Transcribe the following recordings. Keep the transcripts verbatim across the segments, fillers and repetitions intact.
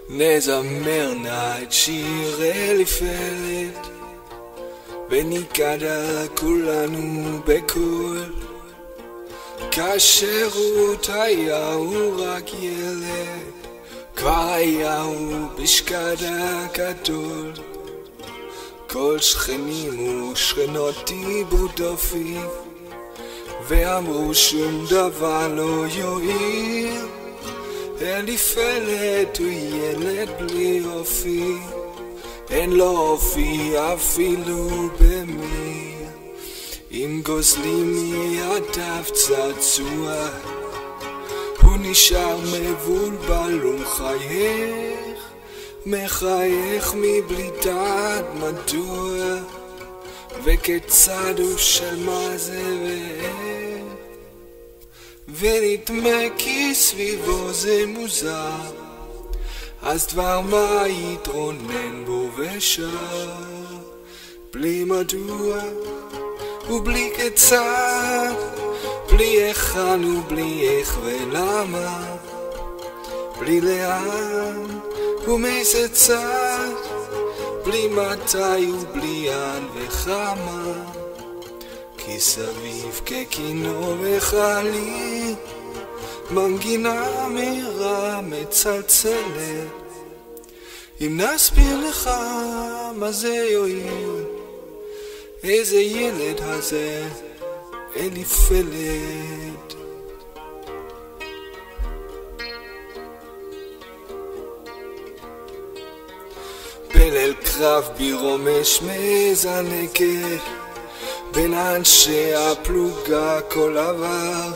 נזמר נא את שיר אליפלת וניקדה כולנו בקול, כאשר רות היה הוא רק ילד, כבר היה הוא בשקדה גדול. כל שכנים ושכנות דיברו דופי ואמרו שום דבר לא יועיל, אליפלת הוא ילד בלי אופי, אין לו אופי אפילו במי. אם גוזלים מידיו צעצוע הוא נשאר מבולבל ומחייך, מחייך מבלי דעת מדוע וכיצד הוא של מה זה ואיך, ונדמה כי סביבו זה מוזר, אז דבר מה יתרונן בו ושר, בלי מדוע ובלי כיצד, בלי היכן ובלי איך ולמה, בלי לאן ומאיזה צד, בלי מתי ובלי לאן וכמה, כי סביב ככינור וחלי מנגינה מהירה מצלצלת. אם נסביר לך מה זה יועיל, איזה ילד הזה אליפלת. בליל קרב ברומש מזנקת בין אנשי הפלוגה כל עבר,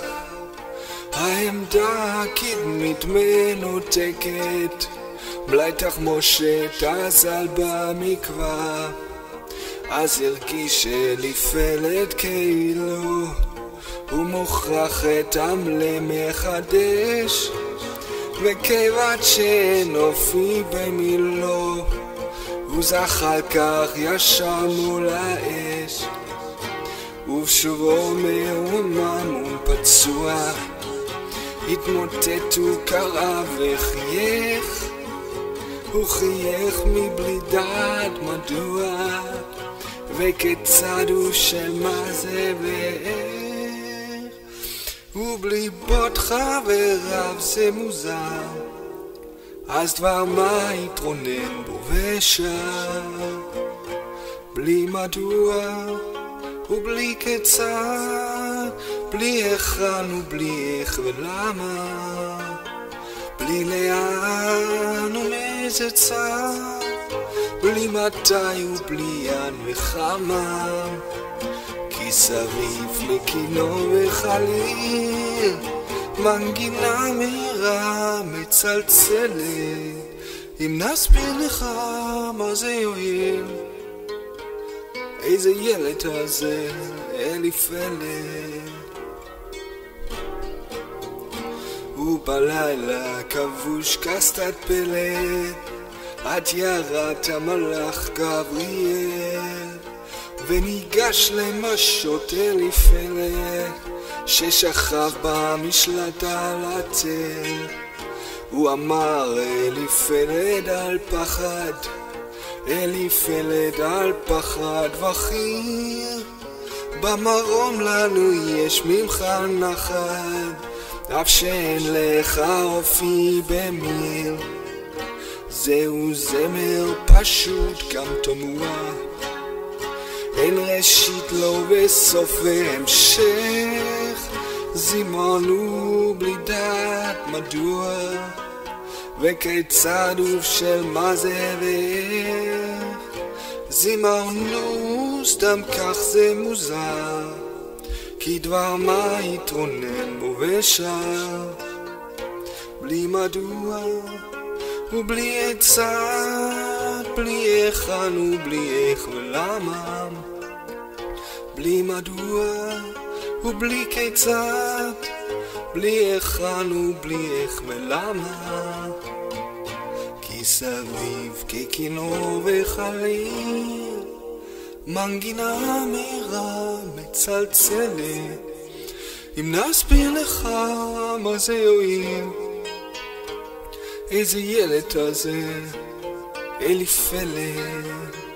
העמדה הקדמית מנותקת, מלאי תחמושת אזל במקווה, אז הרגיש אליפלת כאילו הוא מוכרח את עמלה מחדש, וכיוון שאין אופי במילו הוא זחל כך ישר מול האש, ושוב אומר ומם ופצוע התמוטט וקרא וחייך, הוא חייך מבלי דעת מדוע וכיצד הוא של מה זה ואיך, ובלי בוט חבריו זה מוזר, אז דבר מה יתרונן בו ושר, בלי מדוע ובלי כיצד, בלי היכן ובלי איך ולמה, בלי לאן ומאיזה צד, בלי מתי ובלי לאן וכמה, כי סביב מכינור וחליל מנגינה מהירה מצלצלת. אם נסביר לך מה זה יועיל, איזה ילד הזה אליפלת. ובלילה כבוש קסטת פלט עד ירד המלאך גבריאל, וניגש למשות אליפלת ששכב במשלט על התל. הוא אמר אליפלת על פחד, אליפלת על פחד וחיר, במרום לנו יש ממך נחת, אף שאין לך אופי במיר. זהו זמר פשוט גם תמוה, אין ראשית לו וסוף והמשך, זימרנו בלי דעת מדוע וכיצד ובשל מה זה ואיך, זימרנו סתם כך זה מוזר, כי דבר מה יתרונן בו ושר, בלי מדוע ובלי עצת, בלי היכן ובלי איך ולמה, בלי מדוע ובלי כיצד, בלי היכן ובלי איך ולמה, כי סביב ככינור וחליל מנגינה מהירה מצלצלת. אם נסביר לך מה זה יועיל, איזה ילד הזה, אליפלד.